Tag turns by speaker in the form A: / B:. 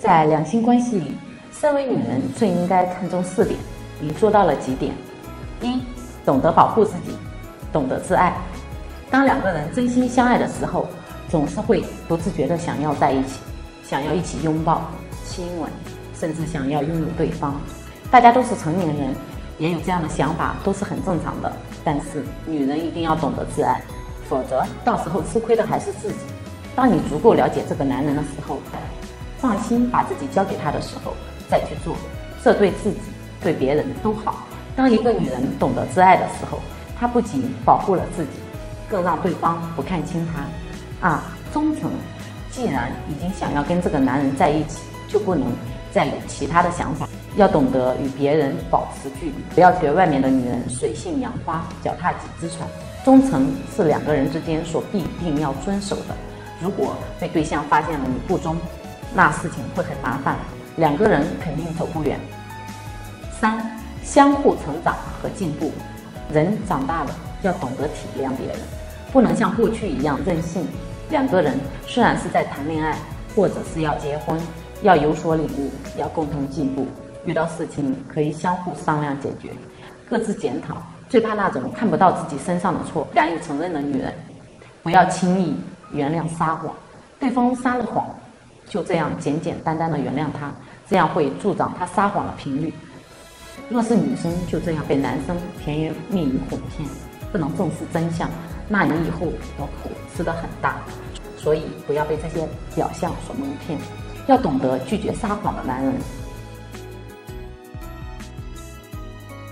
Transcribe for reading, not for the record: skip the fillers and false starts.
A: 在两性关系里，身为女人最应该看重4点，你做到了几点？1. 懂得保护自己，懂得自爱。当2个人真心相爱的时候，总是会不自觉地想要在一起，想要一起拥抱、亲吻，甚至想要拥有对方。大家都是成年人，也有这样的想法，都是很正常的。但是女人一定要懂得自爱，否则到时候吃亏的还是自己。当你足够了解这个男人的时候，放心把自己交给他的时候再去做，这对自己对别人都好。当一个女人懂得自爱的时候，她不仅保护了自己，更让对方不看轻她。2. 忠诚。既然已经想要跟这个男人在一起，就不能再有其他的想法，要懂得与别人保持距离，不要学外面的女人水性杨花，脚踏几只船。忠诚是2个人之间所必定要遵守的，如果被对象发现了你不忠，那事情会很麻烦，2个人肯定走不远。3. 相互成长和进步。人长大了，要懂得体谅别人，不能像过去一样任性。2个人虽然是在谈恋爱，或者是要结婚，要有所领悟，要共同进步。遇到事情可以相互商量解决，各自检讨。最怕那种看不到自己身上的错，敢于承认的女人。不要轻易原谅撒谎，对方撒了谎，就这样简简单单的原谅他，这样会助长他撒谎的频率。若是女生就这样被男生甜言蜜语哄骗，不能正视真相，那你以后的苦吃得很大。所以不要被这些表象所蒙骗，要懂得拒绝撒谎的男人。